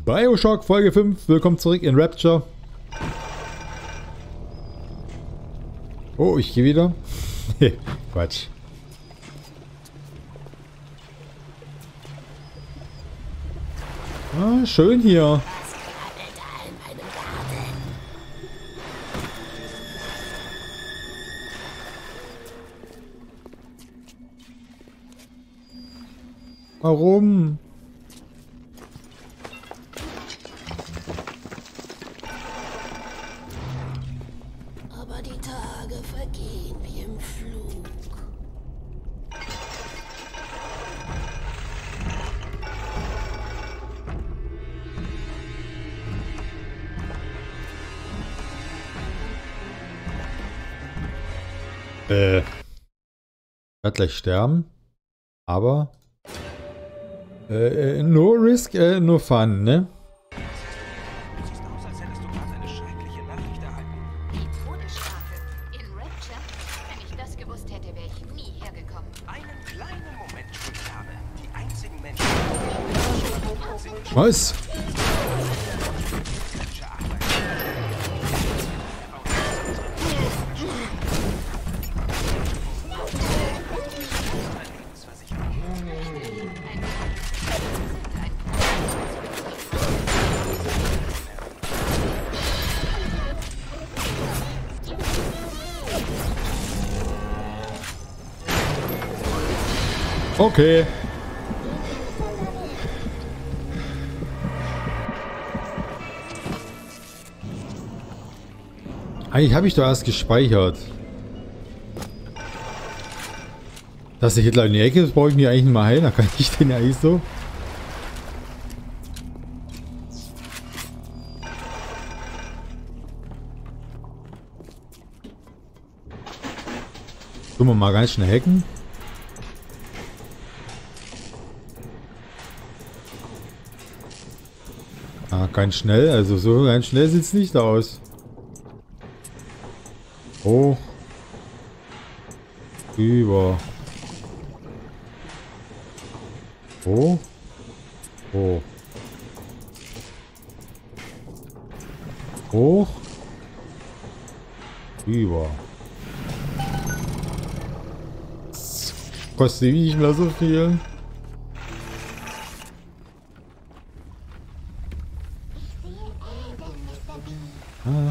BioShock Folge 5, willkommen zurück in Rapture. Oh, ich gehe wieder. Quatsch. Ah, schön hier. Warum? Aber die Tage vergehen wie im Flug. Wird gleich sterben. Aber no risk, no fun, ne? Sieht aus, als hättest du gerade eine schreckliche Nachricht erhalten. Die Todesstrafe in Rapture? Wenn ich das gewusst hätte, wäre ich nie hergekommen. Einen kleinen Moment, Schuldhabe. Die einzigen Menschen, sind Was? Menschen arbeiten. Okay. Eigentlich habe ich doch erst gespeichert. Dass der Hitler in die Ecke ist, brauche ich mir eigentlich nicht mal heilen. Da kann ich den ja eigentlich so. Tun wir mal ganz schnell hacken. Ah, ganz schnell. Also so ganz schnell sieht es nicht aus. Hoch. Über. Hoch. Hoch. Hoch. Über. Kostet nicht mehr so viel. Ah.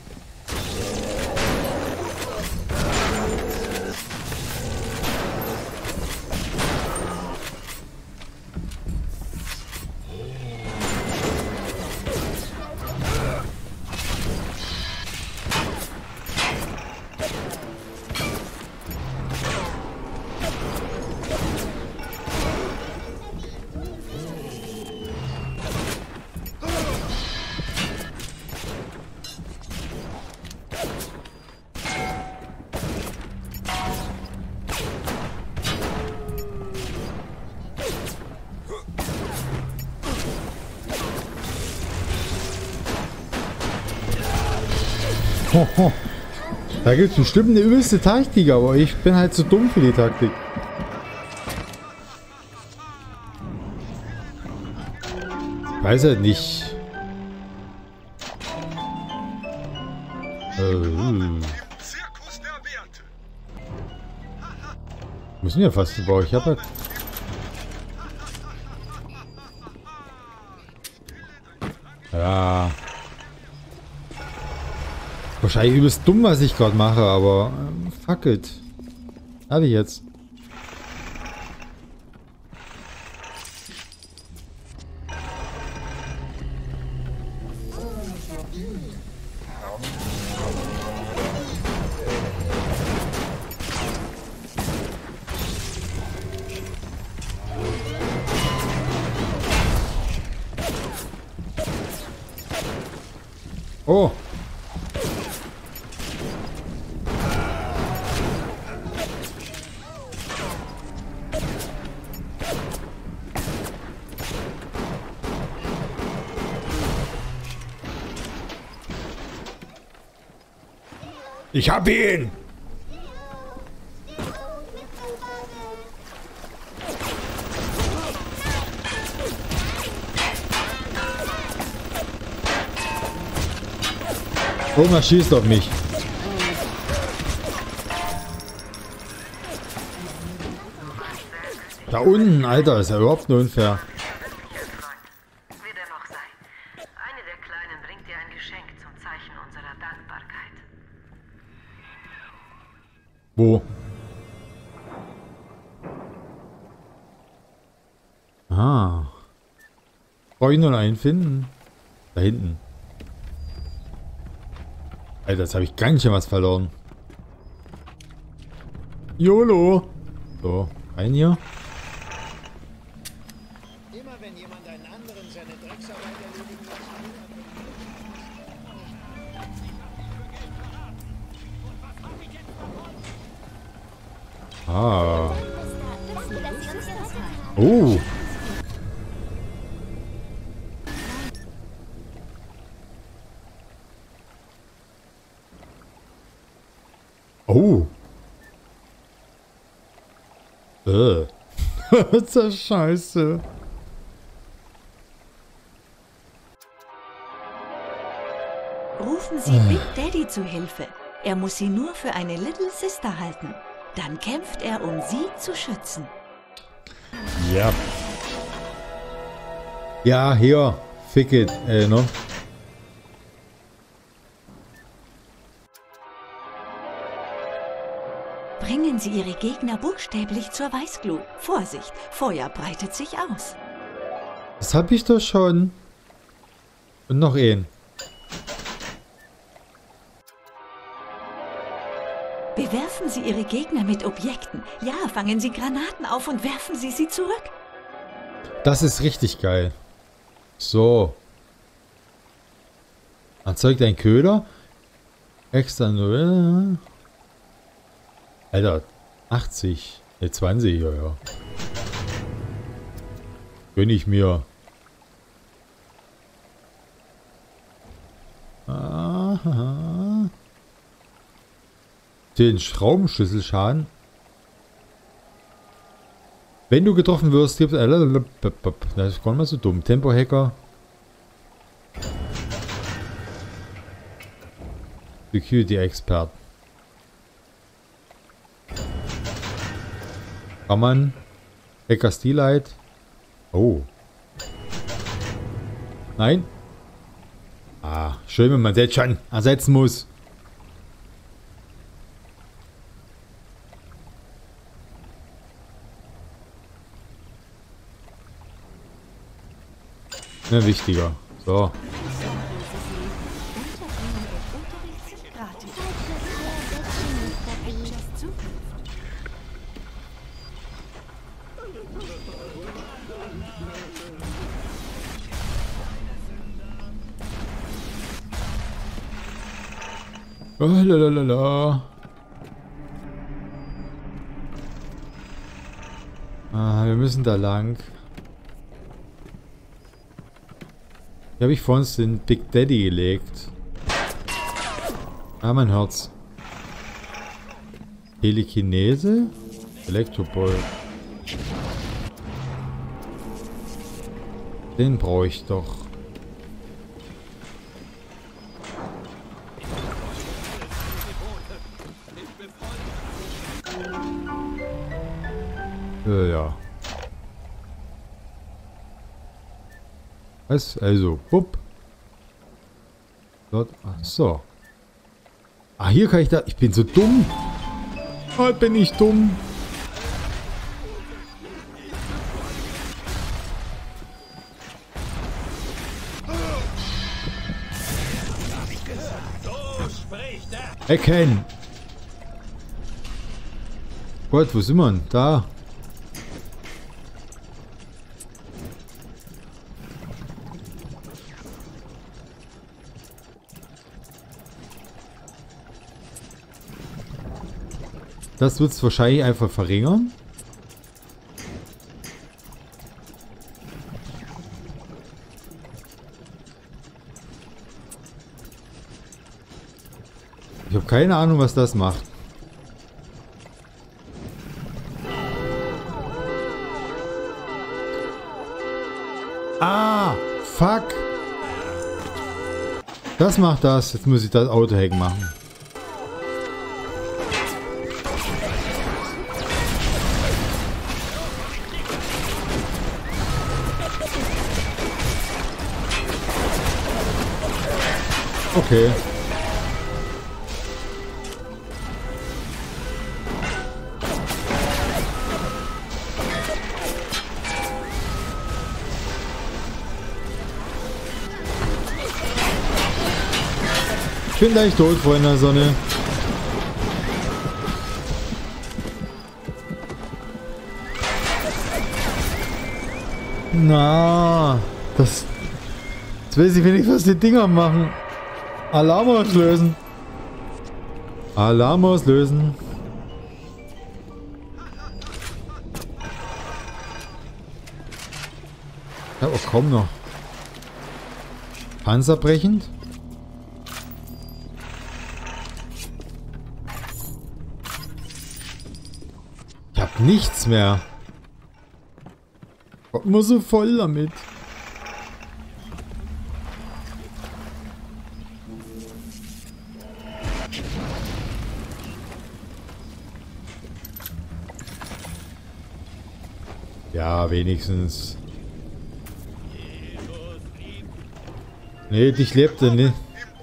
Hoho. Da gibt es bestimmt eine übelste Taktik, aber ich bin halt zu dumm für die Taktik. Weiß halt nicht. Müssen wir fast bauen. Ich habe halt. Ja. Wahrscheinlich übelst dumm, was ich gerade mache, aber fuck it. Habe ich jetzt. Oh. Ich hab ihn! Irgendwas schießt auf mich. Da unten, Alter, ist ja überhaupt nur unfair. Wie dem auch sei. Eine der Kleinen bringt dir ein Geschenk zum Zeichen unserer Dankbarkeit. Wo? Ah. Brauche ich nur einen finden? Da hinten. Alter, jetzt habe ich ganz schön was verloren. YOLO. So, rein hier. Immer wenn jemand einen anderen seine Drecksarbeit erledigen lassen will, Ah. Oh. Oh. Was ist das Scheiße? Rufen Sie Big Daddy zu Hilfe. Er muss Sie nur für eine Little Sister halten. Dann kämpft er, um Sie zu schützen. Ja. Ja, hier. Fick it. Ne? Bringen Sie Ihre Gegner buchstäblich zur Weißglut. Vorsicht, Feuer breitet sich aus. Das hab ich doch schon. Und noch einen. Bewerfen Sie Ihre Gegner mit Objekten. Ja, fangen Sie Granaten auf und werfen Sie sie zurück. Das ist richtig geil. So. Erzeugt ein Köder. Extra 0. Alter, 80. Ne, 20, ja. Gönn ich mir. Aha. Den Schraubenschlüsselschaden. Wenn du getroffen wirst, gibt es... Das ist gar nicht mal so dumm. Tempo-Hacker. Security-Expert. Kann man... Hacker Steelite. Oh. Nein. Ah, schön, wenn man das jetzt schon ersetzen muss. Ne, wichtiger. So. Oh, lalalala. Ah, wir müssen da lang. Hier habe ich vor uns den Big Daddy gelegt. Ah, mein Herz. Telekinese? Elektroball. Den brauche ich doch. Ja. Was? Also, bupp. Dort. Ach so. Ah, hier kann ich da... Ich bin so dumm. Oh, bin ich dumm. Erkennen. Gott, wo sind wir denn? Da. Das wird es wahrscheinlich einfach verringern. Ich habe keine Ahnung, was das macht. Ah, fuck. Das macht das. Jetzt muss ich das Autohack machen. Okay. Ich bin gleich tot, Freunde der Sonne. Na, das... Jetzt weiß ich wenigstens, was die Dinger machen. Alarm auslösen. Alarm auslösen. Ja, oh, kaum noch. Panzerbrechend. Ich hab nichts mehr. Kommt immer so voll damit. Ja, wenigstens. Nee, dich lebt er nicht.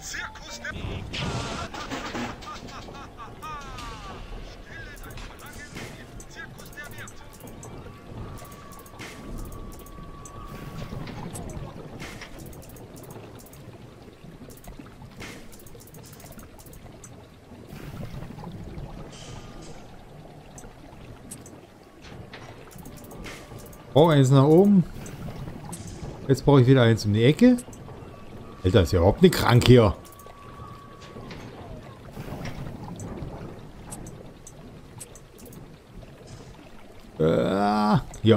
Oh, eins nach oben. Jetzt brauche ich wieder eins um die Ecke. Alter, ist ja überhaupt nicht krank hier. Ja.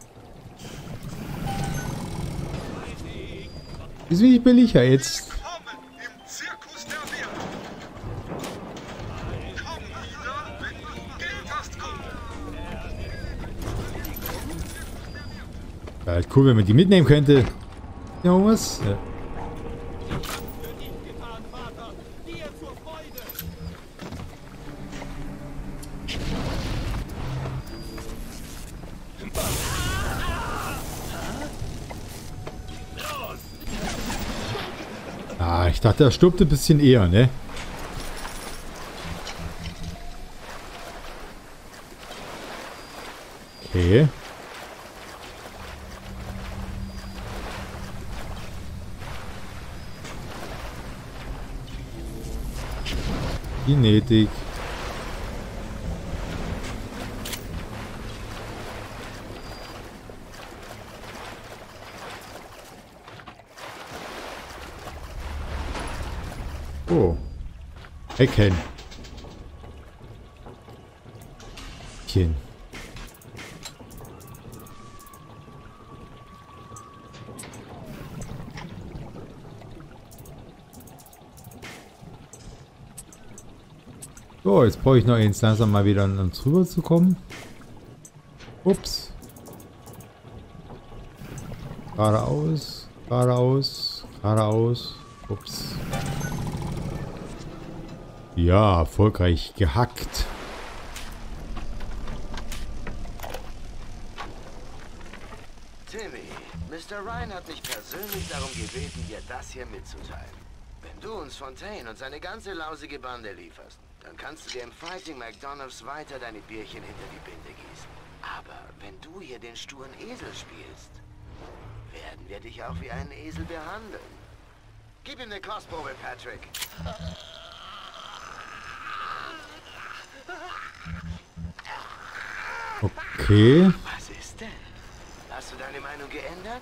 Ist wie billig ja jetzt. Wäre halt cool, wenn man die mitnehmen könnte. Ja, was? Ja. Ah, ich dachte, er stirbt ein bisschen eher, ne? Okay. Genetik. Oh. Ecken. Chen. So, jetzt brauche ich noch eins, langsam mal wieder an uns rüber zu kommen. Ups. Geradeaus, geradeaus, geradeaus. Ups. Ja, erfolgreich gehackt. Timmy, Mr. Ryan hat mich persönlich darum gebeten, dir das hier mitzuteilen. Wenn du uns Fontaine und seine ganze lausige Bande lieferst, dann kannst du dir im Fighting McDonald's weiter deine Bierchen hinter die Binde gießen. Aber wenn du hier den sturen Esel spielst, werden wir dich auch wie einen Esel behandeln. Gib ihm eine Kostprobe, Patrick. Okay. Was ist denn? Hast du deine Meinung geändert?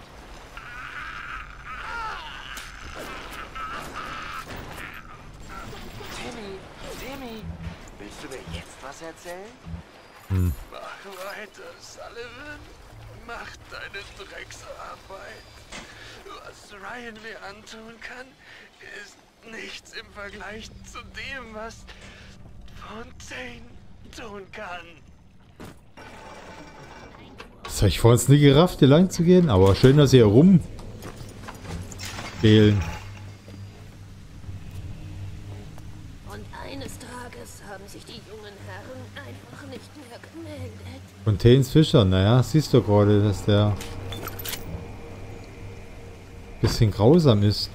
Timmy, willst du mir jetzt was erzählen? Mach weiter, Sullivan. Mach deine Drecksarbeit. Was Ryan mir antun kann, ist nichts im Vergleich zu dem, was Fontaine tun kann. Das habe ich vor uns nie gerafft, hier lang zu gehen, aber schön, dass sie hier rumspielen. haben sich die jungen Herren einfach nicht mehr gemeldet. Fontaines Fischer, naja, siehst du gerade, dass der ein bisschen grausam ist.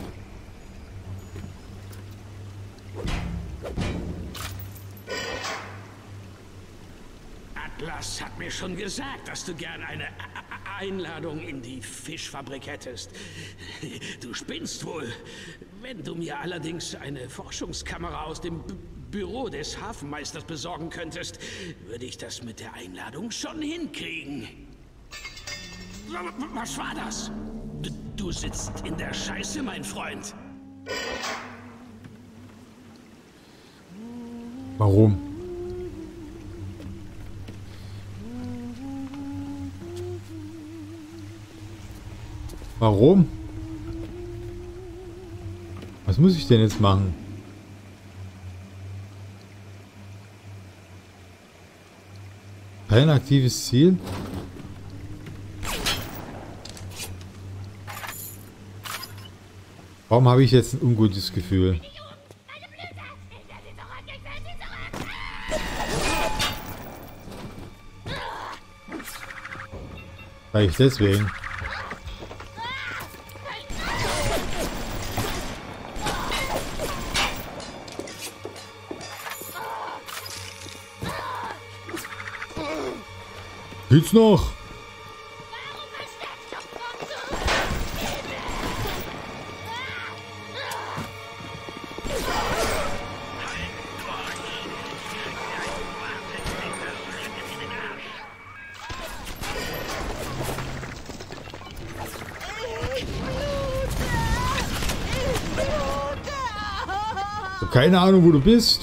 Atlas hat mir schon gesagt, dass du gern eine Einladung in die Fischfabrik hättest. Du spinnst wohl. Wenn du mir allerdings eine Forschungskamera aus dem Büro des Hafenmeisters besorgen könntest, würde ich das mit der Einladung schon hinkriegen. Was war das? Du sitzt in der Scheiße, mein Freund. Warum? Warum? Was muss ich denn jetzt machen? Kein aktives Ziel? Warum habe ich jetzt ein ungutes Gefühl? Vielleicht deswegen. Geht's noch? Ich hab keine Ahnung, wo du bist.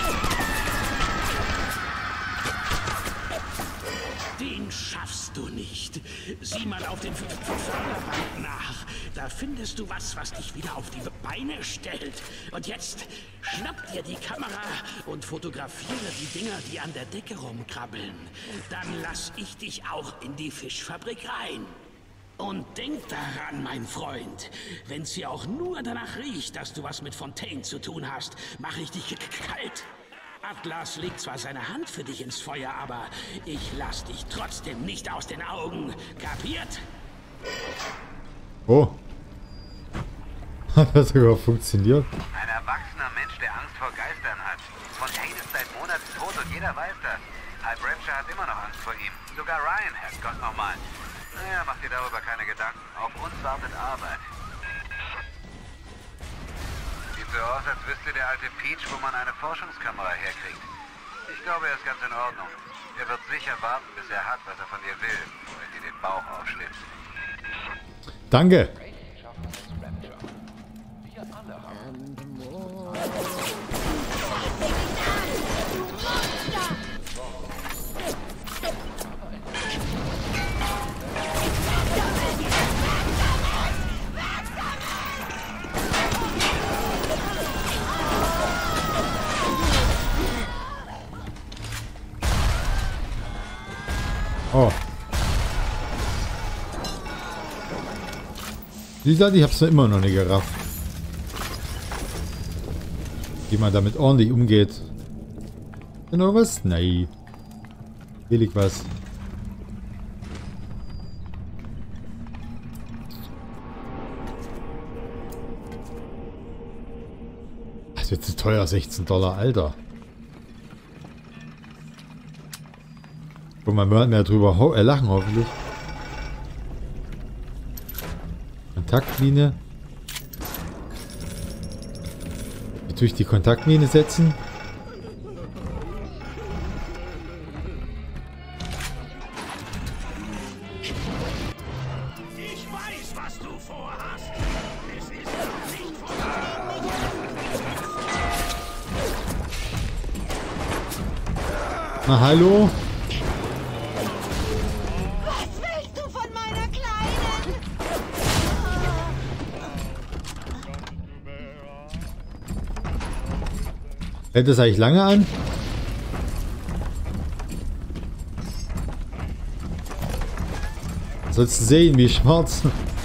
Sieh mal auf den Förderband nach. Da findest du was dich wieder auf die Beine stellt. Und jetzt schnapp dir die Kamera und fotografiere die Dinger, die an der Decke rumkrabbeln. Dann lass ich dich auch in die Fischfabrik rein. Und denk daran, mein Freund, wenn's hier auch nur danach riecht, dass du was mit Fontaine zu tun hast, mache ich dich kalt. Atlas legt zwar seine Hand für dich ins Feuer, aber ich lass dich trotzdem nicht aus den Augen. Kapiert? Oh. Hat das sogar funktioniert? Ein erwachsener Mensch, der Angst vor Geistern hat. Fontaine ist seit Monaten tot und jeder weiß das. Halb Rapture hat immer noch Angst vor ihm. Sogar Ryan, Herrgott nochmal. Naja, mach dir darüber keine Gedanken. Auf uns wartet Arbeit. Sieht so aus, als wüsste der alte Peach, wo man eine Forschungskamera herkriegt. Ich glaube, er ist ganz in Ordnung. Er wird sicher warten, bis er hat, was er von dir will, wenn dir den Bauch aufschlitzt. Danke. Oh. Wie gesagt, ich hab's immer noch nicht gerafft. Wie man damit ordentlich umgeht. Genau was? Nein. Will ich was? Das wird zu teuer, $16, Alter. Und man wird mehr drüber lachen, hoffentlich. Kontaktmine. Jetzt durch die Kontaktmine setzen. Ich weiß, was du vorhast. Es ist noch nicht vorbei. Na, hallo? Hält das eigentlich lange an? Sollst du sehen, wie schwarz.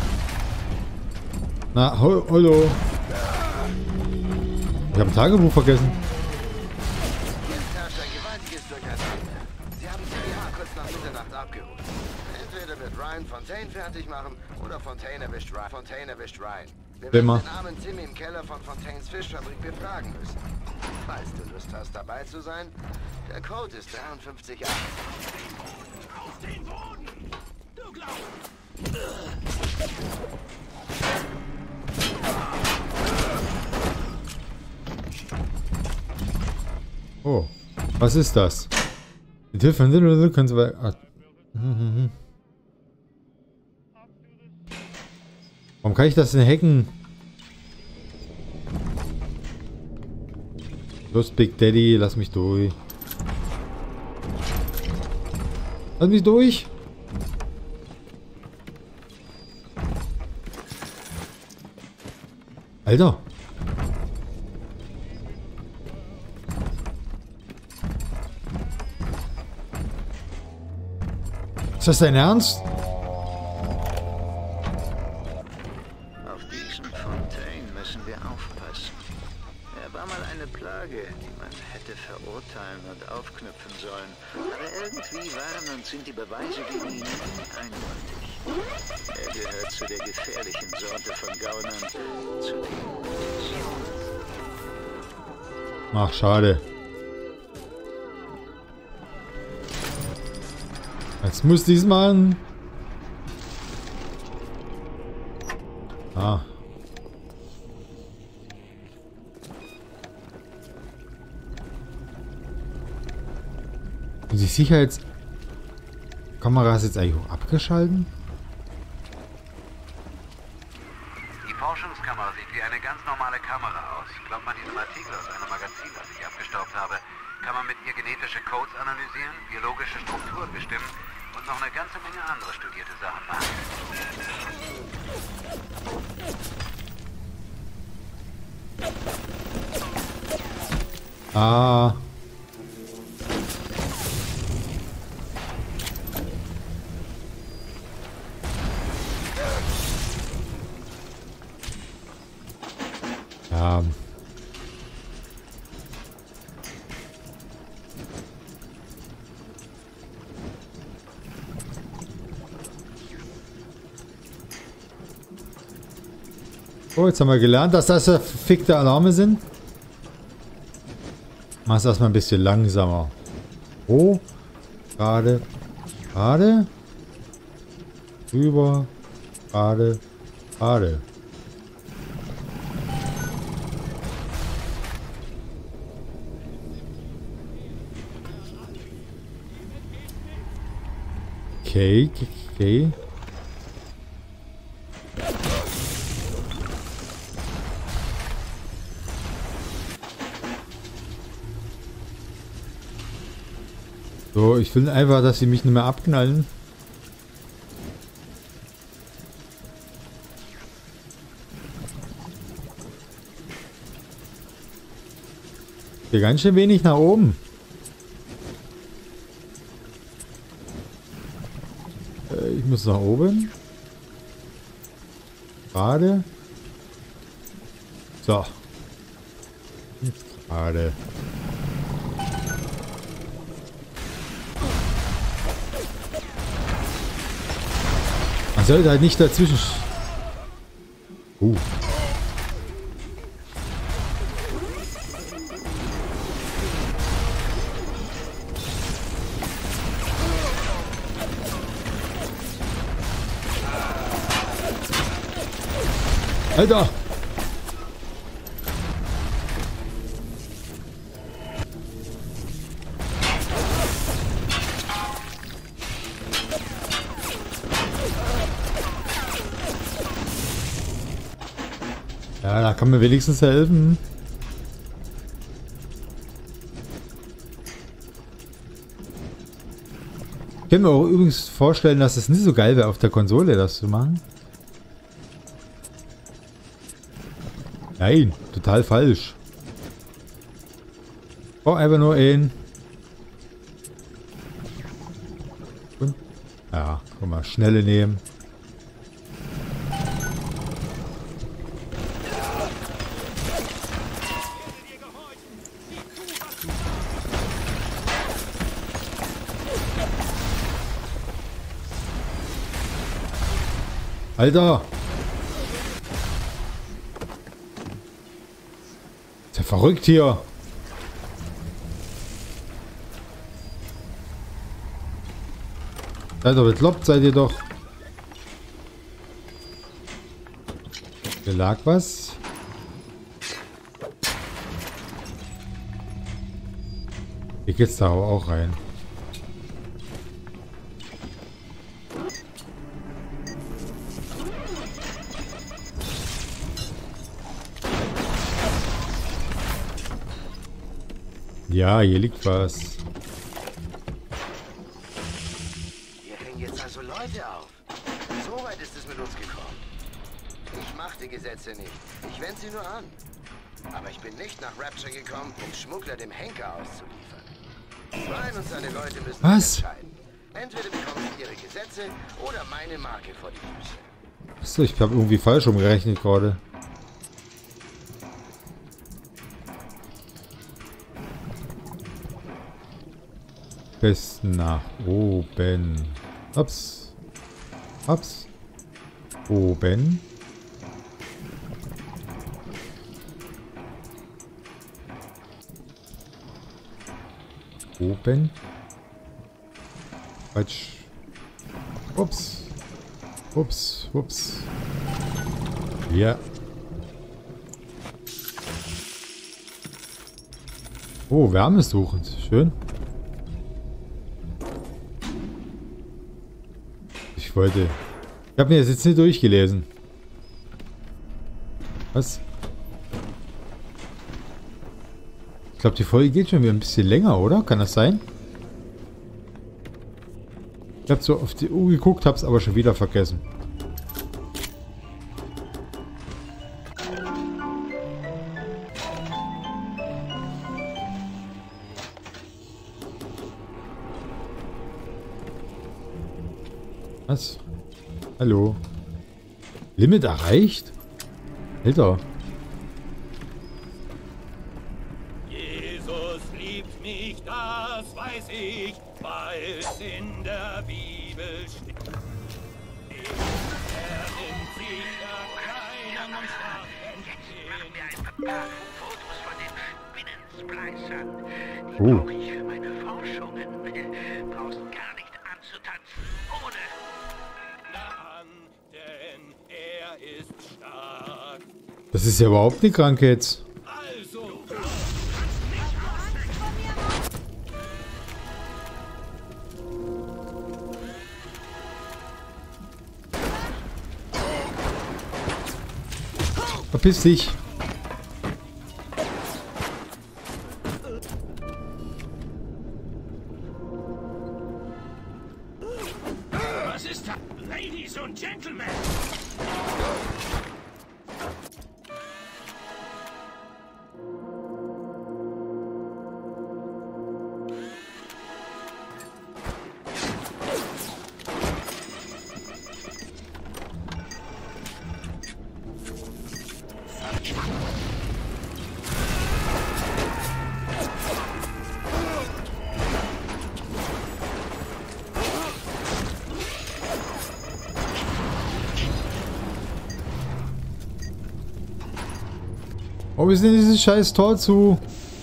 Na, hallo. Ich habe ein Tagebuch vergessen. Ryan Fontaine fertig machen oder Fontaine erwischt Ryan. Wir Will werden mal. den armen Timmy im Keller von Fontaines Fischfabrik befragen müssen. Falls du Lust hast, dabei zu sein, der Code ist 53 Jahre. Auf den Boden! Du glaubst... Oh, was ist das? Mit Hilfe von Little können Sie bei... Warum kann ich das denn hacken? Los, Big Daddy, lass mich durch. Lass mich durch! Alter! Ist das dein Ernst? Auf diesen Fontaine müssen wir aufpassen. Er war mal eine Plage, die man hätte verurteilen und aufknüpfen sollen. Aber irgendwie waren und sind die Beweise gegen ihn nie eindeutig. Er gehört zu der gefährlichen Sorte von Gaunern, zu denen... Ach, schade. Jetzt muss dies machen. Ah. Und die Sicherheitskamera ist jetzt eigentlich auch abgeschalten? Die Forschungskamera sieht wie eine ganz normale Kamera aus. Glaubt man diesem Artikel aus einem Magazin, das ich abgestaubt habe, kann man mit ihr genetische Codes analysieren, biologische Strukturen bestimmen und noch eine ganze Menge andere studierte Sachen machen. Ah. Ja. Oh, jetzt haben wir gelernt, dass das verfickte Alarme sind. Mach es erstmal ein bisschen langsamer. Oh, gerade, gerade, rüber, gerade, gerade. Okay, okay. So, ich will einfach, dass sie mich nicht mehr abknallen. Hier ganz schön wenig nach oben. Ich muss nach oben. Gerade. So. Jetzt gerade. Man sollte halt nicht dazwischen. Alter! Ja, da kann mir wenigstens helfen. Ich kann mir auch übrigens vorstellen, dass es nicht so geil wäre, auf der Konsole das zu machen. Nein, total falsch. Oh, einfach nur ein. Und, ja, guck mal, schnelle nehmen. Alter! Ist ja verrückt hier! Seid ihr bekloppt, seid ihr doch! Hier lag was. Hier geht's da aber auch rein. Ja, hier liegt was. Hier hängen jetzt also Leute auf. So weit ist es mit uns gekommen. Ich mache die Gesetze nicht. Ich wende sie nur an. Aber ich bin nicht nach Rapture gekommen, um Schmuggler dem Henker auszuliefern. Ryan und seine Leute müssen sich entscheiden. Entweder bekommen sie ihre Gesetze oder meine Marke vor die Füße. Achso, ich habe irgendwie falsch umgerechnet gerade. Bis nach oben. Ups. Ups. Oben. Oben. Falsch. Ups. Ups. Ups. Ja. Oh, wärmesuchend. Schön. Ich habe mir das jetzt nicht durchgelesen. Was? Ich glaube, die Folge geht schon wieder ein bisschen länger, oder? Kann das sein? Ich habe so auf die Uhr geguckt, habe es aber schon wieder vergessen. Was? Hallo? Limit erreicht? Alter. Jesus liebt mich, das weiß ich, weil es in der Bibel steht. Er nimmt sich da keinen und sagt, Jetzt machen wir ein paar Fotos von den Spinnenspleißern. Die brauche ich für meine Forschungen. Brauchst gar nicht anzutanzen. Ohne. denn er ist stark. Das ist ja überhaupt nicht krank jetzt. Also. Verpiss dich. Was ist da? Ladies und Gentlemen. Wo ist denn dieses scheiß Tor zu?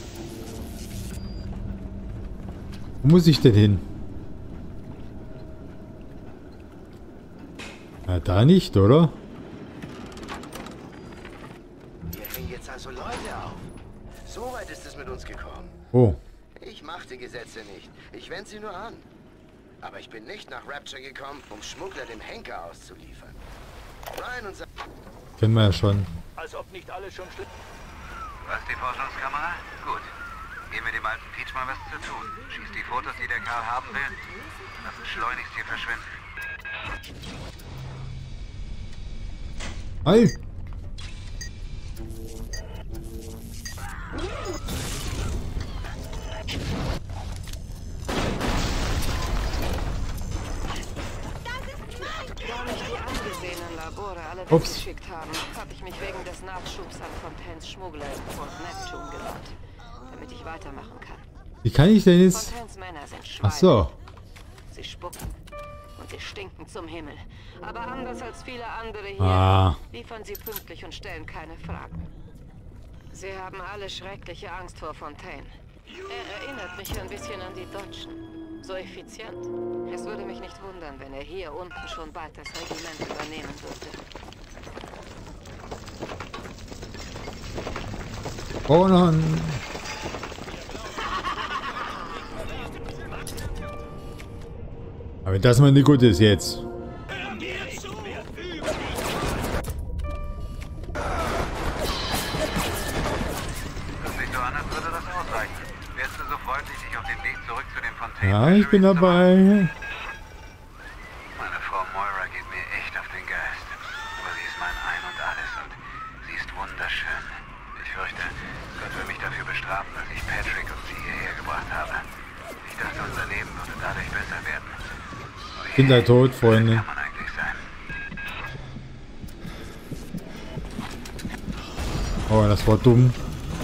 Wo muss ich denn hin? Na, da nicht, oder? Hier hängen jetzt also Leute auf. So weit ist es mit uns gekommen. Oh. Ich mache die Gesetze nicht. Ich wende sie nur an. Aber ich bin nicht nach Rapture gekommen, um Schmuggler dem Henker auszuliefern. Ryan und Kennen wir ja schon. Als ob nicht alles schon schlimm. Was, die Forschungskamera? Gut. Geben wir dem alten Peach mal was zu tun. Schießt die Fotos, die der Karl haben will. Lass uns schleunigst hier verschwinden. Hey! Da mich die angesehenen Labore alle Ups. weggeschickt haben, habe ich mich wegen des Nachschubs an Fontaines Schmuggler in Fort Neptune gewandt, damit ich weitermachen kann. Wie kann ich denn jetzt... Fontaines Männer sind Schweine. Ach so. Sie spucken Und sie stinken zum Himmel. Aber anders als viele andere hier, liefern sie pünktlich und stellen keine Fragen. Sie haben alle schreckliche Angst vor Fontaine. Er erinnert mich ein bisschen an die Deutschen. So effizient. Es würde mich nicht wundern, wenn er hier unten schon bald das Regiment übernehmen würde. Oh nein. Aber das mal nicht gut ist jetzt. Ja, ich bin dabei. Meine Frau Moira geht mir echt auf den Geist. Aber sie ist mein Ein und Alles und sie ist wunderschön. Ich fürchte, Gott will mich dafür bestrafen, dass ich Patrick und sie hierher gebracht habe. Ich dachte, unser Leben würde dadurch besser werden. Kinder tot, Freunde. Kann man eigentlich sein? Oh, das war dumm.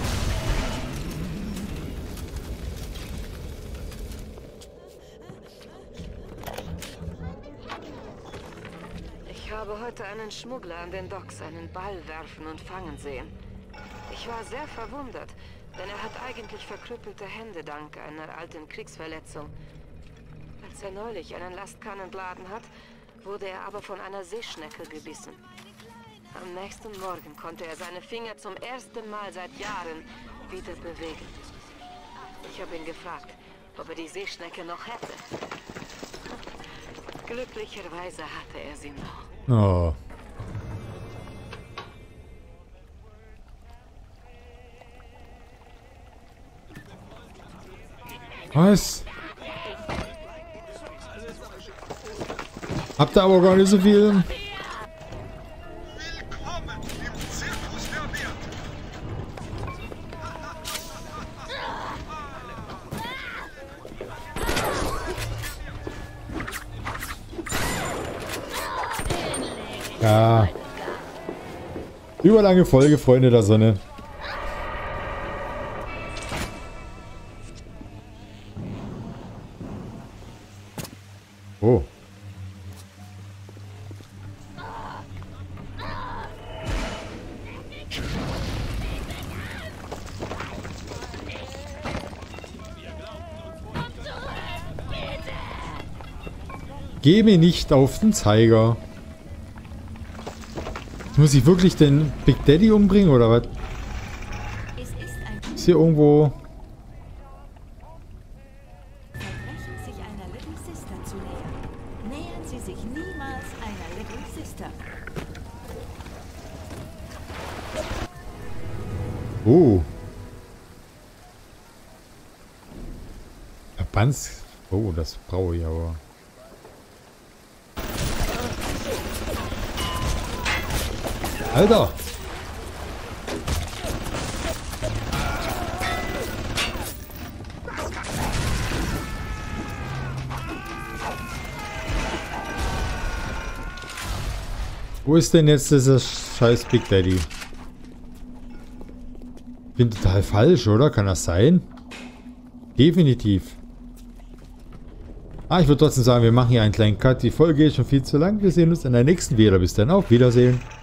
Ich habe heute einen Schmuggler an den Docks einen Ball werfen und fangen sehen. Ich war sehr verwundert, denn er hat eigentlich verkrüppelte Hände dank einer alten Kriegsverletzung. Als er neulich einen Lastkahn entladen hat, wurde er aber von einer Seeschnecke gebissen. Am nächsten Morgen konnte er seine Finger zum ersten Mal seit Jahren wieder bewegen. Ich habe ihn gefragt, ob er die Seeschnecke noch hätte. Glücklicherweise hatte er sie noch. Oh. Was? Habt ihr aber gar nicht so viel? Ja. Überlange Folge, Freunde der Sonne. Oh. Geh mir nicht auf den Zeiger. Muss ich wirklich den Big Daddy umbringen oder was? Ist hier irgendwo... Versprechen, sich einer Little Sister zu nähern. Nähern Sie sich niemals einer Little Sister. Oh. Verbands... Oh, das brauche ich aber. Alter! Wo ist denn jetzt dieser scheiß Big Daddy? Ich bin total falsch, oder? Kann das sein? Definitiv. Ich würde trotzdem sagen, wir machen hier einen kleinen Cut. Die Folge ist schon viel zu lang. Wir sehen uns in der nächsten wieder. Bis dann, auf Wiedersehen.